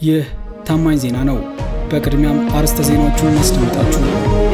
ይህ ታማኝ ዜና ነው። በቅድሚያም አርስተ ዜናዎቹን እናስደምጣችሁ።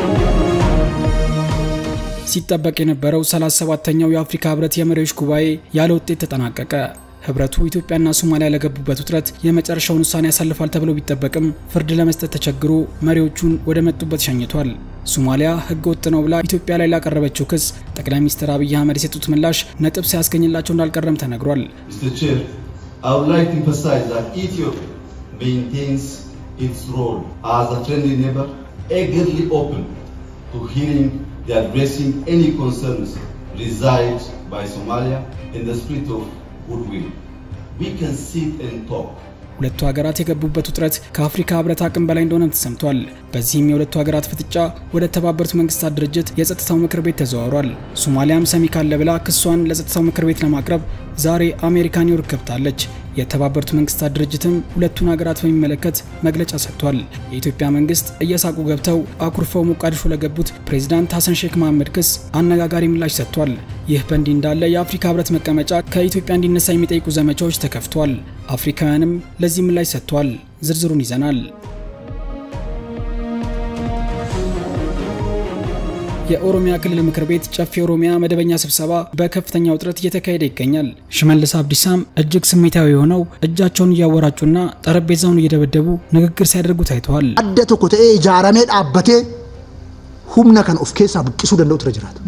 ሲጠበቅ የነበረው 37ኛው የአፍሪካ ህብረት የመሪዎች ጉባኤ ያለ ውጤት ተጠናቀቀ። ህብረቱ ኢትዮጵያና ሶማሊያ ለገቡበት ውጥረት የመጨረሻውን ውሳኔ ያሳልፋል ተብሎ ቢጠበቅም ፍርድ ለመስጠት ተቸግሮ መሪዎቹን ወደ መጡበት ሸኝቷል። ሶማሊያ ህገ ወጥ ነው ብላ ኢትዮጵያ ላይ ላቀረበችው ክስ ጠቅላይ ሚኒስትር አብይ አህመድ የሰጡት ምላሽ ነጥብ ሲያስገኝላቸው እንዳልቀረም ተነግሯል። I would like to emphasize that Ethiopia maintains its role as a friendly neighbor, eagerly open to hearing and addressing any concerns raised by Somalia in the spirit of goodwill. We can sit and talk. ሁለቱ ሀገራት የገቡበት ውጥረት ከአፍሪካ ህብረት አቅም በላይ እንደሆነ ተሰምቷል። በዚህም የሁለቱ ሀገራት ፍጥጫ ወደ ተባበሩት መንግስታት ድርጅት የጸጥታው ምክር ቤት ተዘዋውሯል። ሶማሊያም ሰሚ ካለ ብላ ክሷን ለጸጥታው ምክር ቤት ለማቅረብ ዛሬ አሜሪካ ኒውዮርክ ገብታለች። የተባበሩት መንግስታት ድርጅትም ሁለቱን ሀገራት በሚመለከት መግለጫ ሰጥቷል። የኢትዮጵያ መንግስት እየሳቁ ገብተው አኩርፈው ሞቃዲሾ ለገቡት ፕሬዝዳንት ሐሰን ሼክ መሐመድ ክስ አነጋጋሪ ምላሽ ሰጥቷል። ይህ በእንዲህ እንዳለ የአፍሪካ ህብረት መቀመጫ ከኢትዮጵያ እንዲነሳ የሚጠይቁ ዘመቻዎች ተከፍቷል። አፍሪካውያንም ለዚህ ምላሽ ሰጥቷል። ዝርዝሩን ይዘናል። የኦሮሚያ ክልል ምክር ቤት ጨፌ ኦሮሚያ መደበኛ ስብሰባ በከፍተኛ ውጥረት እየተካሄደ ይገኛል። ሽመልስ አብዲሳም እጅግ ስሜታዊ ሆነው እጃቸውን እያወራጩና ጠረጴዛውን እየደበደቡ ንግግር ሲያደርጉ ታይተዋል። አደተ ኮቴ ጃራሜ ዳበቴ ሁምና ከን ኦፍ ኬሳ ብቅሱ ደንደው ትረጅራት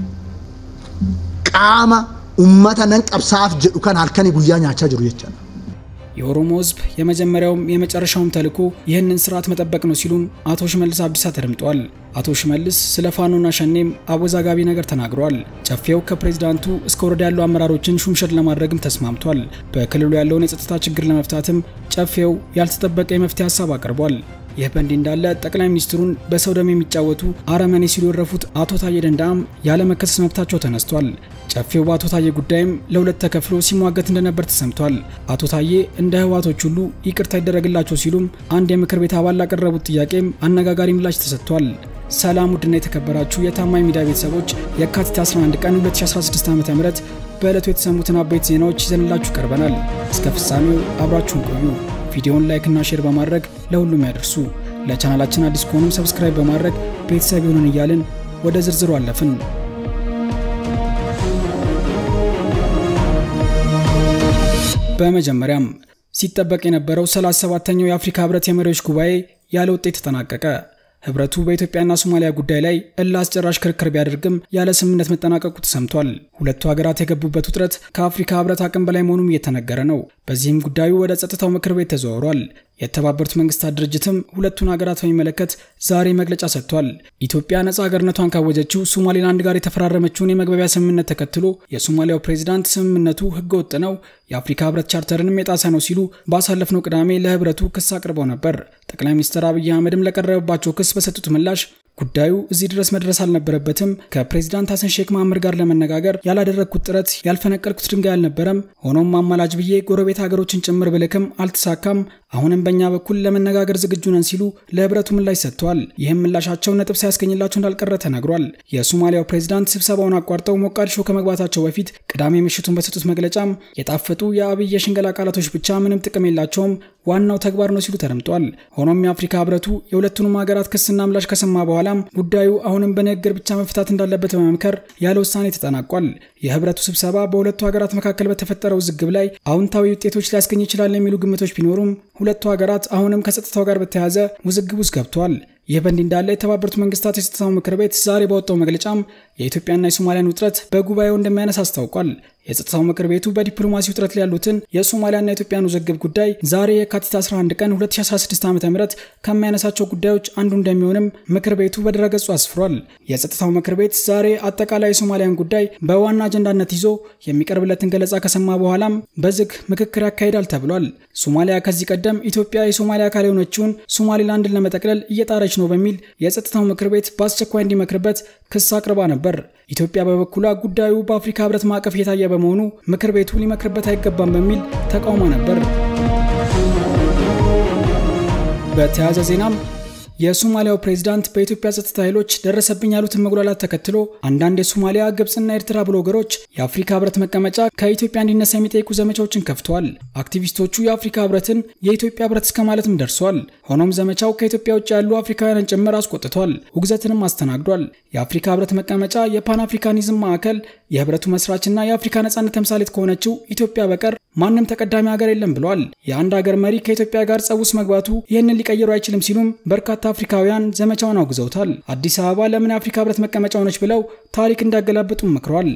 ቃማ ኡመታ ነን ቀብሳፍ ጀዱ ከን አልከኒ ጉያኛ አቻ ጅሩ ይቻላል። የኦሮሞ ህዝብ የመጀመሪያውም የመጨረሻውም ተልኮ ይህንን ስርዓት መጠበቅ ነው ሲሉም አቶ ሽመልስ አብዲሳ ተደምጧል። አቶ ሽመልስ ስለ ፋኖና ሸኔም አወዛጋቢ ነገር ተናግሯል። ጨፌው ከፕሬዝዳንቱ እስከ ወረዳ ያሉ አመራሮችን ሹምሽር ለማድረግም ተስማምቷል። በክልሉ ያለውን የጸጥታ ችግር ለመፍታትም ጨፌው ያልተጠበቀ የመፍትሄ ሀሳብ አቅርቧል። ይህ በእንዲህ እንዳለ ጠቅላይ ሚኒስትሩን በሰው ደም የሚጫወቱ አረመኔ ሲሉ የረፉት አቶ ታዬ ደንዳም ያለ መከሰስ መብታቸው ተነስቷል። ጨፌው በአቶ ታዬ ጉዳይም ለሁለት ተከፍሎ ሲሟገት እንደነበር ተሰምቷል። አቶ ታዬ እንደ ህዋቶች ሁሉ ይቅርታ ይደረግላቸው ሲሉም አንድ የምክር ቤት አባል ላቀረቡት ጥያቄም አነጋጋሪ ምላሽ ተሰጥቷል። ሰላም ውድና የተከበራችሁ የታማኝ ሚዲያ ቤተሰቦች የካቲት 11 ቀን 2016 ዓ.ም በእለቱ የተሰሙትን አበይት ዜናዎች ይዘንላችሁ ቀርበናል። እስከ ፍጻሜው አብራችሁን ቆዩ። ቪዲዮውን ላይክ እና ሼር በማድረግ ለሁሉም ያደርሱ። ለቻናላችን አዲስ ከሆኑም ሰብስክራይብ በማድረግ ቤተሰብ ይሁኑን እያልን ወደ ዝርዝሩ አለፍን። በመጀመሪያም ሲጠበቅ የነበረው 37ኛው የአፍሪካ ህብረት የመሪዎች ጉባኤ ያለ ውጤት ተጠናቀቀ። ህብረቱ በኢትዮጵያና ሶማሊያ ጉዳይ ላይ አስጨራሽ ክርክር ቢያደርግም ያለ ስምምነት መጠናቀቁ ተሰምቷል። ሁለቱ ሀገራት የገቡበት ውጥረት ከአፍሪካ ህብረት አቅም በላይ መሆኑም እየተነገረ ነው። በዚህም ጉዳዩ ወደ ጸጥታው ምክር ቤት ተዘዋውሯል። የተባበሩት መንግስታት ድርጅትም ሁለቱን ሀገራት በሚመለከት ዛሬ መግለጫ ሰጥቷል። ኢትዮጵያ ነፃ ሀገርነቷን ካወጀችው ሶማሊላንድ ጋር የተፈራረመችውን የመግባቢያ ስምምነት ተከትሎ የሶማሊያው ፕሬዝዳንት ስምምነቱ ህገወጥ ነው፣ የአፍሪካ ህብረት ቻርተርንም የጣሰ ነው ሲሉ ባሳለፍነው ቅዳሜ ለህብረቱ ክስ አቅርበው ነበር። ጠቅላይ ሚኒስትር አብይ አህመድም ለቀረበባቸው ክስ በሰጡት ምላሽ ጉዳዩ እዚህ ድረስ መድረስ አልነበረበትም፣ ከፕሬዝዳንት ሐሰን ሼክ መሐመድ ጋር ለመነጋገር ያላደረኩት ጥረት ያልፈነቀልኩት ድንጋይ አልነበረም፣ ሆኖም አማላጅ ብዬ ጎረቤት ሀገሮችን ጭምር ብልክም አልተሳካም፣ አሁንም በእኛ በኩል ለመነጋገር ዝግጁ ነን ሲሉ ለህብረቱ ምላሽ ሰጥተዋል። ይህም ምላሻቸው ነጥብ ሳያስገኝላቸው እንዳልቀረ ተነግሯል። የሶማሊያው ፕሬዝዳንት ስብሰባውን አቋርጠው ሞቃዲሾ ከመግባታቸው በፊት ቅዳሜ ምሽቱን በሰጡት መግለጫም የጣፈጡ የአብይ የሽንገላ ቃላቶች ብቻ ምንም ጥቅም የላቸውም፣ ዋናው ተግባር ነው ሲሉ ተደምጧል። ሆኖም የአፍሪካ ህብረቱ የሁለቱንም ሀገራት ክስና ምላሽ ከሰማ በኋላ ጉዳዩ አሁንም በንግግር ብቻ መፍታት እንዳለበት በመምከር ያለ ውሳኔ ተጠናቋል። የህብረቱ ስብሰባ በሁለቱ ሀገራት መካከል በተፈጠረው ዝግብ ላይ አውንታዊ ውጤቶች ሊያስገኝ ይችላል የሚሉ ግምቶች ቢኖሩም ሁለቱ ሀገራት አሁንም ከጸጥታው ጋር በተያያዘ ውዝግብ ውስጥ ገብተዋል። ይህ በእንዲህ እንዳለ የተባበሩት መንግስታት የጸጥታው ምክር ቤት ዛሬ ባወጣው መግለጫም የኢትዮጵያና የሶማሊያን ውጥረት በጉባኤው እንደሚያነሳ አስታውቋል። የጸጥታው ምክር ቤቱ በዲፕሎማሲ ውጥረት ላይ ያሉትን የሶማሊያና የኢትዮጵያን ውዝግብ ጉዳይ ዛሬ የካቲት 11 ቀን 2016 ዓ.ም ከሚያነሳቸው ጉዳዮች አንዱ እንደሚሆንም ምክር ቤቱ በድረገጹ አስፍሯል። የጸጥታው ምክር ቤት ዛሬ አጠቃላይ የሶማሊያን ጉዳይ በዋና አጀንዳነት ይዞ የሚቀርብለትን ገለጻ ከሰማ በኋላም በዝግ ምክክር ያካሂዳል ተብሏል። ሶማሊያ ከዚህ ቀደም ኢትዮጵያ የሶማሊያ አካል የሆነችውን ሶማሊላንድን ለመጠቅለል እየጣረች ነው በሚል የጸጥታው ምክር ቤት በአስቸኳይ እንዲመክርበት ክስ አቅርባ ነበር። ኢትዮጵያ በበኩሏ ጉዳዩ በአፍሪካ ህብረት ማዕቀፍ የታየ በመሆኑ ምክር ቤቱ ሊመክርበት አይገባም በሚል ተቃውማ ነበር። በተያያዘ ዜናም የሶማሊያው ፕሬዝዳንት በኢትዮጵያ ጸጥታ ኃይሎች ደረሰብኝ ያሉትን መጉላላት ተከትሎ አንዳንድ የሶማሊያ ግብጽና ኤርትራ ብሎገሮች የአፍሪካ ህብረት መቀመጫ ከኢትዮጵያ እንዲነሳ የሚጠይቁ ዘመቻዎችን ከፍተዋል። አክቲቪስቶቹ የአፍሪካ ህብረትን የኢትዮጵያ ህብረት እስከማለትም ደርሰዋል። ሆኖም ዘመቻው ከኢትዮጵያ ውጭ ያሉ አፍሪካውያንን ጭምር አስቆጥቷል፣ ውግዘትንም አስተናግዷል። የአፍሪካ ህብረት መቀመጫ የፓን አፍሪካኒዝም ማዕከል የህብረቱ መስራችና የአፍሪካ ነጻነት ተምሳሌት ከሆነችው ኢትዮጵያ በቀር ማንም ተቀዳሚ ሀገር የለም ብሏል። የአንድ ሀገር መሪ ከኢትዮጵያ ጋር ጸውስ መግባቱ ይህንን ሊቀየሩ አይችልም ሲሉም በርካታ አፍሪካውያን ዘመቻውን አውግዘውታል። አዲስ አበባ ለምን የአፍሪካ ህብረት መቀመጫ ሆነች ብለው ታሪክ እንዳገላብጡ መክረዋል።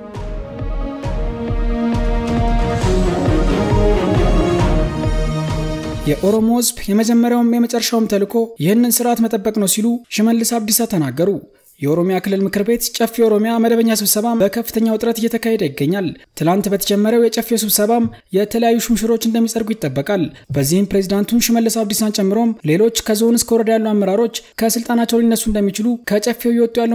የኦሮሞ ህዝብ የመጀመሪያውም የመጨረሻውም ተልዕኮ ይህንን ስርዓት መጠበቅ ነው ሲሉ ሽመልስ አብዲሳ ተናገሩ። የኦሮሚያ ክልል ምክር ቤት ጨፌ ኦሮሚያ መደበኛ ስብሰባ በከፍተኛ ውጥረት እየተካሄደ ይገኛል። ትላንት በተጀመረው የጨፌ ስብሰባም የተለያዩ ሹምሽሮች እንደሚጸድቁ ይጠበቃል። በዚህም ፕሬዝዳንቱን ሽመልስ አብዲሳን ጨምሮም ሌሎች ከዞን እስከ ወረዳ ያሉ አመራሮች ከስልጣናቸው ሊነሱ እንደሚችሉ ከጨፌው እየወጡ ያሉ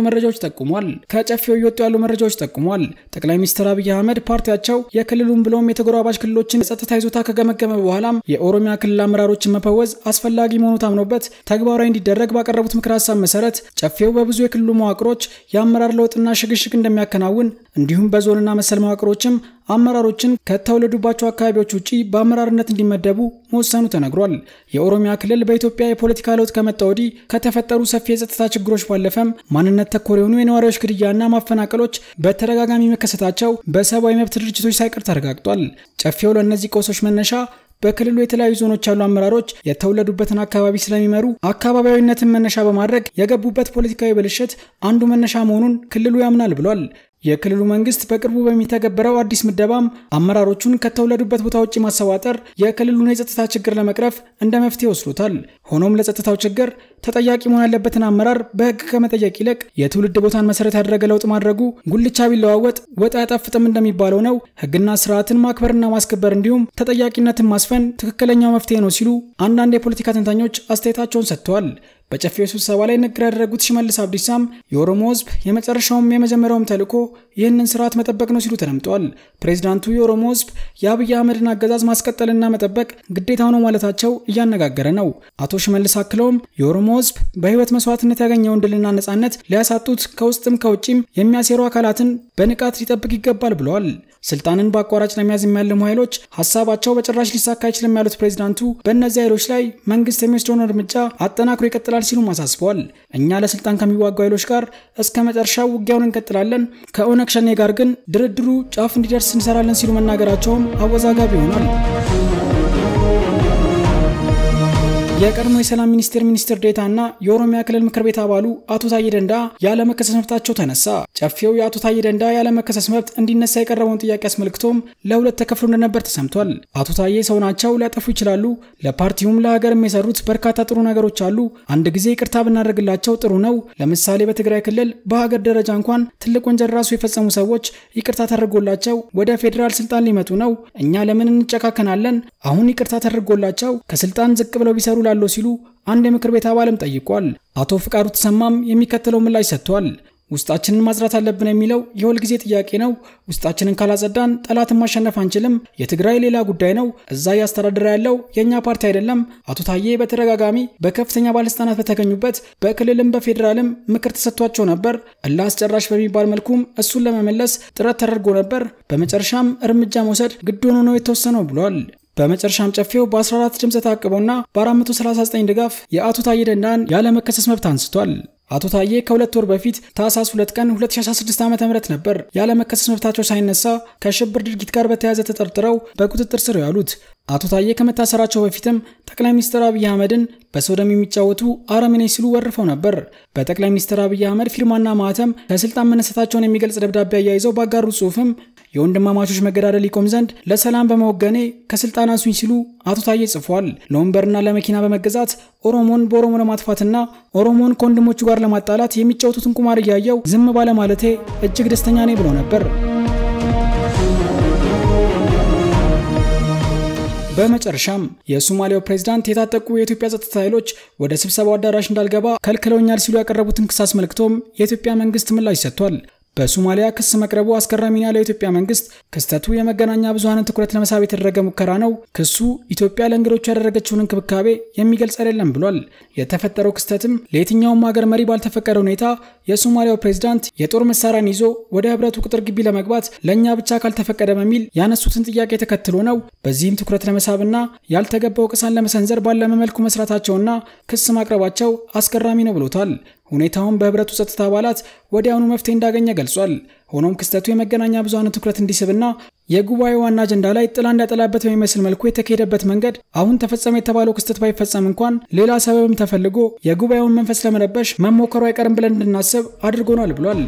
መረጃዎች ጠቁሟል። ጠቅላይ ሚኒስትር አብይ አህመድ ፓርቲያቸው የክልሉን ብሎም የተጎራባች ክልሎችን የጸጥታ ይዞታ ከገመገመ በኋላም የኦሮሚያ ክልል አመራሮችን መፈወዝ አስፈላጊ መሆኑ ታምኖበት ተግባራዊ እንዲደረግ ባቀረቡት ምክር ሐሳብ መሰረት ጨፌው በብዙ የክልሉ መዋቅሮች የአመራር ለውጥና ሽግሽግ እንደሚያከናውን እንዲሁም በዞንና መሰል መዋቅሮችም አመራሮችን ከተወለዱባቸው አካባቢዎች ውጪ በአመራርነት እንዲመደቡ መወሰኑ ተነግሯል። የኦሮሚያ ክልል በኢትዮጵያ የፖለቲካ ለውጥ ከመጣ ወዲህ ከተፈጠሩ ሰፊ የጸጥታ ችግሮች ባለፈም ማንነት ተኮር የሆኑ የነዋሪዎች ግድያና ማፈናቀሎች በተደጋጋሚ መከሰታቸው በሰብአዊ መብት ድርጅቶች ሳይቀር ተረጋግጧል። ጨፌው ለእነዚህ ቀውሶች መነሻ በክልሉ የተለያዩ ዞኖች ያሉ አመራሮች የተወለዱበትን አካባቢ ስለሚመሩ አካባቢያዊነትን መነሻ በማድረግ የገቡበት ፖለቲካዊ ብልሽት አንዱ መነሻ መሆኑን ክልሉ ያምናል ብሏል። የክልሉ መንግስት በቅርቡ በሚተገበረው አዲስ ምደባም አመራሮቹን ከተወለዱበት ቦታ ውጪ ማሰዋጠር የክልሉን የጸጥታ ችግር ለመቅረፍ እንደ መፍትሄ ወስዶታል። ሆኖም ለጸጥታው ችግር ተጠያቂ መሆን ያለበትን አመራር በህግ ከመጠየቅ ይልቅ የትውልድ ቦታን መሰረት ያደረገ ለውጥ ማድረጉ ጉልቻ ቢለዋወጥ ወጥ አያጣፍጥም እንደሚባለው ነው። ህግና ስርዓትን ማክበርና ማስከበር እንዲሁም ተጠያቂነትን ማስፈን ትክክለኛው መፍትሄ ነው ሲሉ አንዳንድ የፖለቲካ ተንታኞች አስተያየታቸውን ሰጥተዋል። በጨፌው ስብሰባ ላይ ንግግር ያደረጉት ሽመልስ አብዲሳም የኦሮሞ ህዝብ የመጨረሻውም የመጀመሪያውም ተልዕኮ ይህንን ስርዓት መጠበቅ ነው ሲሉ ተደምጠዋል። ፕሬዝዳንቱ የኦሮሞ ህዝብ የአብይ አህመድን አገዛዝ ማስቀጠልና መጠበቅ ግዴታው ነው ማለታቸው እያነጋገረ ነው። አቶ ሽመልስ አክለውም የኦሮሞ ህዝብ በህይወት መስዋዕትነት ያገኘውን ድልና ነጻነት ሊያሳጡት ከውስጥም ከውጪም የሚያሴሩ አካላትን በንቃት ሊጠብቅ ይገባል ብለዋል። ስልጣንን በአቋራጭ ለመያዝ የሚያልሙ ኃይሎች ሐሳባቸው በጭራሽ ሊሳካ አይችልም ያሉት ፕሬዝዳንቱ በእነዚህ ኃይሎች ላይ መንግስት የሚወስደውን እርምጃ አጠናክሮ ይቀጥላል ሲሉ አሳስበዋል። እኛ ለስልጣን ከሚዋጉ ኃይሎች ጋር እስከ መጨረሻው ውጊያውን እንቀጥላለን፣ ከኦነግ ሸኔ ጋር ግን ድርድሩ ጫፍ እንዲደርስ እንሰራለን ሲሉ መናገራቸውም አወዛጋቢ ሆኗል። የቀድሞ የሰላም ሚኒስትር ዴታና የኦሮሚያ ክልል ምክር ቤት አባሉ አቶ ታዬ ደንዳ ያለ መከሰስ መብታቸው ተነሳ። ጨፌው የአቶ ታዬ ደንዳ ያለ መከሰስ መብት እንዲነሳ የቀረበውን ጥያቄ አስመልክቶም ለሁለት ተከፍሎ እንደነበር ተሰምቷል። አቶ ታዬ ሰው ናቸው፣ ሊያጠፉ ይችላሉ፣ ለፓርቲውም ለሀገርም የሰሩት በርካታ ጥሩ ነገሮች አሉ፣ አንድ ጊዜ ይቅርታ ብናደርግላቸው ጥሩ ነው። ለምሳሌ በትግራይ ክልል በሀገር ደረጃ እንኳን ትልቅ ወንጀል ራሱ የፈጸሙ ሰዎች ይቅርታ ተደርጎላቸው ወደ ፌደራል ስልጣን ሊመጡ ነው። እኛ ለምን እንጨካከናለን? አሁን ይቅርታ ተደርጎላቸው ከስልጣን ዝቅ ብለው ቢሰሩ ላለው ሲሉ አንድ የምክር ቤት አባልም ጠይቋል። አቶ ፍቃዱ ተሰማም የሚከተለው ምላሽ ሰጥቷል። ውስጣችንን ማጽዳት አለብን የሚለው የሁል ጊዜ ጥያቄ ነው። ውስጣችንን ካላጸዳን ጠላትን ማሸነፍ አንችልም። የትግራይ ሌላ ጉዳይ ነው። እዛ ያስተዳደረ ያለው የኛ ፓርቲ አይደለም። አቶ ታዬ በተደጋጋሚ በከፍተኛ ባለስልጣናት በተገኙበት በክልልም በፌደራልም ምክር ተሰጥቷቸው ነበር። አላስጨራሽ በሚባል መልኩም እሱን ለመመለስ ጥረት ተደርጎ ነበር። በመጨረሻም እርምጃ መውሰድ ግድ ሆኖ ነው የተወሰነው ብሏል። በመጨረሻም ጨፌው በ14 ድምጽ ታቅቦና በ439 ድጋፍ የአቶ ታዬ ደንዳን ያለ መከሰስ መብት አንስቷል። አቶ ታዬ ከሁለት ወር በፊት ታህሳስ 2 ቀን 2016 ዓ.ም ነበር ያለ መከሰስ መብታቸው ሳይነሳ ከሽብር ድርጊት ጋር በተያያዘ ተጠርጥረው በቁጥጥር ስር ያሉት። አቶ ታዬ ከመታሰራቸው በፊትም ጠቅላይ ሚኒስትር አብይ አህመድን በሶዶም የሚጫወቱ አረመኔ ሲሉ ወርፈው ነበር። በጠቅላይ ሚኒስትር አብይ አህመድ ፊርማና ማህተም ከስልጣን መነሳታቸውን የሚገልጽ ደብዳቤ አያይዘው ባጋሩ ጽሑፍም የወንድማማቾች መገዳደል ይቆም ዘንድ ለሰላም በመወገኔ ከስልጣን አንሱኝ ሲሉ አቶ ታዬ ጽፏል። ለወንበርና ለመኪና በመገዛት ኦሮሞን በኦሮሞ ለማጥፋትና ኦሮሞን ከወንድሞቹ ጋር ለማጣላት የሚጫወቱትን ቁማር እያየው ዝም ባለ ማለቴ እጅግ ደስተኛ ነኝ ብሎ ነበር። በመጨረሻም የሶማሊያው ፕሬዝዳንት የታጠቁ የኢትዮጵያ ጸጥታ ኃይሎች ወደ ስብሰባው አዳራሽ እንዳልገባ ከልክለውኛል ሲሉ ያቀረቡትን ክስ አስመልክቶም የኢትዮጵያ መንግስት ምላሽ ሰጥቷል። በሶማሊያ ክስ መቅረቡ አስገራሚ ነው ያለው የኢትዮጵያ መንግስት ክስተቱ የመገናኛ ብዙሃንን ትኩረት ለመሳብ የተደረገ ሙከራ ነው፣ ክሱ ኢትዮጵያ ለእንግዶቹ ያደረገችውን እንክብካቤ የሚገልጽ አይደለም ብሏል። የተፈጠረው ክስተትም ለየትኛውም ሀገር መሪ ባልተፈቀደ ሁኔታ የሶማሊያው ፕሬዝዳንት የጦር መሳሪያን ይዞ ወደ ህብረቱ ቅጥር ግቢ ለመግባት ለኛ ብቻ ካልተፈቀደ በሚል ያነሱትን ጥያቄ ተከትሎ ነው። በዚህም ትኩረት ለመሳብና ያልተገባው ቅሳን ለመሰንዘር ባለመ መልኩ መስራታቸውና ክስ ማቅረባቸው አስገራሚ ነው ብሎታል። ሁኔታውን በህብረቱ ጸጥታ አባላት ወዲያውኑ መፍትሄ እንዳገኘ ገልጿል። ሆኖም ክስተቱ የመገናኛ ብዙሃን ትኩረት እንዲስብና የጉባኤው ዋና አጀንዳ ላይ ጥላ እንዳጠላበት በሚመስል መልኩ የተካሄደበት መንገድ አሁን ተፈጸመ የተባለው ክስተት ባይፈጸም እንኳን ሌላ ሰበብም ተፈልጎ የጉባኤውን መንፈስ ለመረበሽ መሞከሩ አይቀርም ብለን እንድናስብ አድርጎናል ብሏል።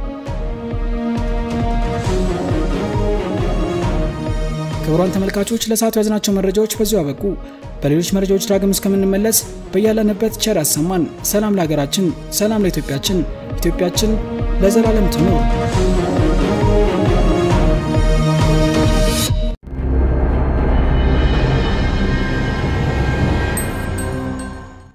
ክቡራን ተመልካቾች ለሰዓቱ ያዝናቸው መረጃዎች በዚሁ አበቁ። በሌሎች መረጃዎች ዳግም እስከምንመለስ በያለንበት ቸር ያሰማን። ሰላም ለሀገራችን፣ ሰላም ለኢትዮጵያችን፣ ኢትዮጵያችን ለዘላለም ትኑር።